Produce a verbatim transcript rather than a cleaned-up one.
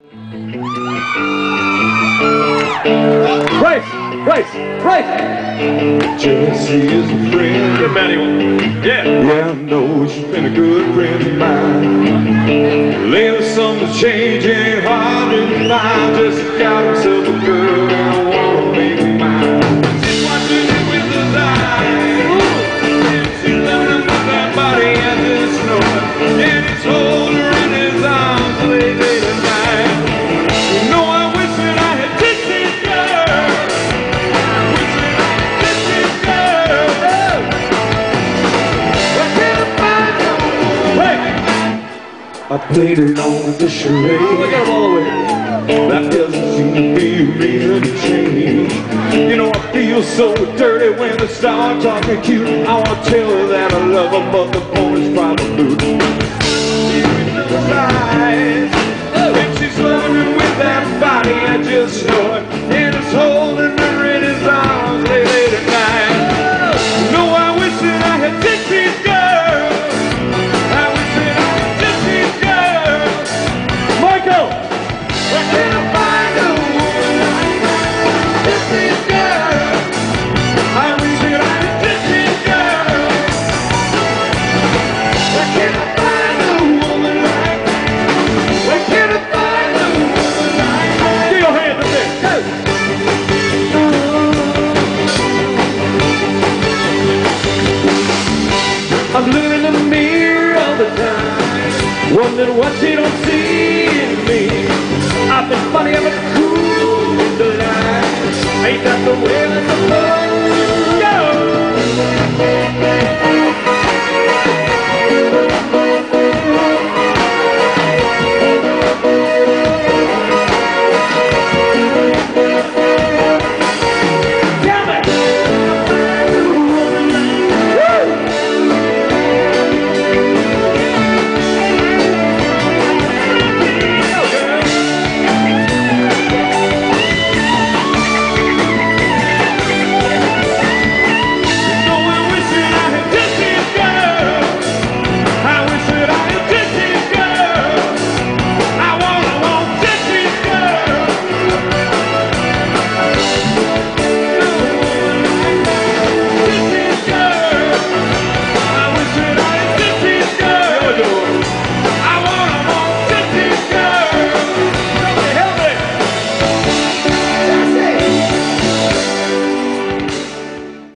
Race! Race! Race! Jesse is a friend of mine. Yeah! Yeah, I know she's been a good friend of mine. Lately something's changing, hard to find. Just got himself a girl and I wanna make her mine. She's watching it with his eyes. She's loving him with that body, I just know it. And he's holding her in his arms late, late at night. You know I wish that I had kissed this girl. Wish that I had kissed this girl. Why can't I find someone? I played it on the charade. Look at him all the way. That doesn't seem to be a reason to change. You know I feel so dirty when they start talking cute. I wanna tell her that I love her, but the phone is probably blue. She reaches her eyes, and she's loving him with that body, I just know it. And it's holding her in his arms late, late at night. No, I wish that I had kissed these girls. I wish that I had kissed these girls. Michael! Why can't I find a woman like this, this girl? I wish that I had kissed this girl. Why can't I find a woman like this? Why can't I find a woman like this? Get your hands up there! Go! I'm looking in the mirror all the time, wondering what she don't see in me. I've been funny, I've been cool in the line. Ain't that the way that's supposed to go?